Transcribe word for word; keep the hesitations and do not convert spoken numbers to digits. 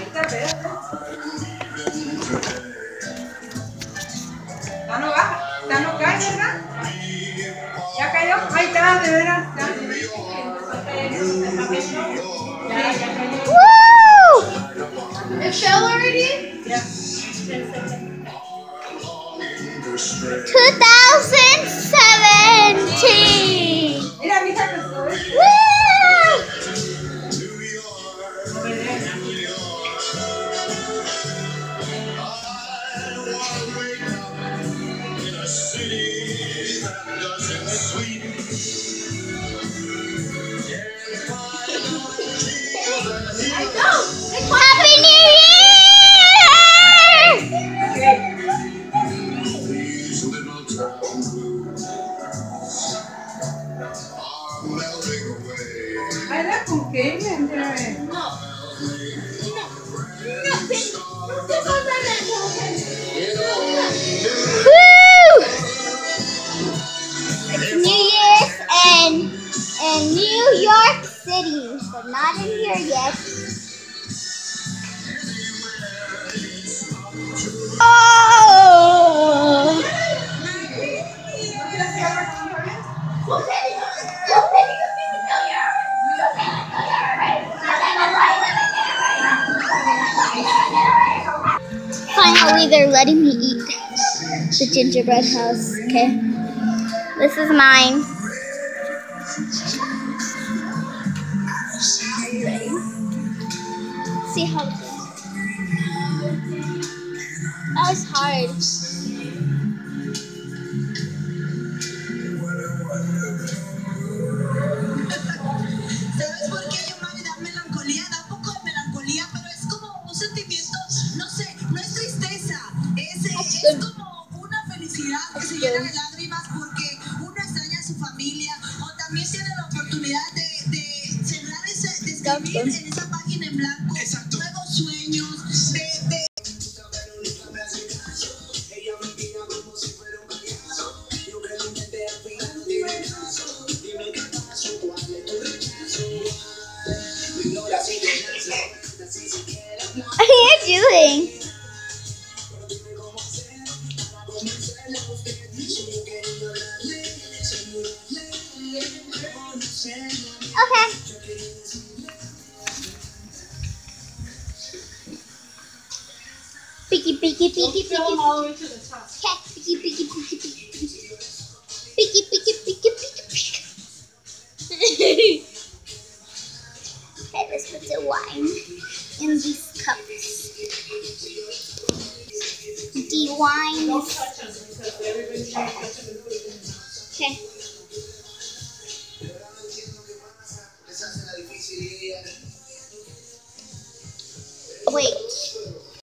Ya no baja, ya no cae, ¿verdad? Ya cayó, ahí está, de veras. Woo! It fell already? Yeah. twenty seventeen. Mira, mija, que estoy. Woo! Happy New Year! Ay, la con qué, me No. No. Woo! It's New Year's and in New York City, but not in here yet. Oh! Finally, they're letting me eat the gingerbread house. Okay, this is mine. Are you ready? See how it goes. That was hard. ¿Sabes por qué Yomari da melancolía? Da un poco de melancolía, pero es como un sentimiento, no sé, no es tristeza, es, es como una felicidad que se llena de lágrimas porque uno extraña a su familia o también tiene la oportunidad de, de cerrar ese, de escribir en esa página en blanco nuevos sueños, de, de What are you doing? Okay. Picky, picky, picky, picky. all the way to the top. Cat, picky, picky, picky, picky. Picky, picky, picky, picky, picky. Okay, let's put the wine in these cups. The wine Don't is... touch them because everybody's trying to touch them. Okay. Wait.